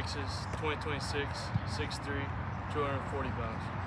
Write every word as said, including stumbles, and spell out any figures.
Texas, twenty twenty-six, six three, two hundred forty pounds.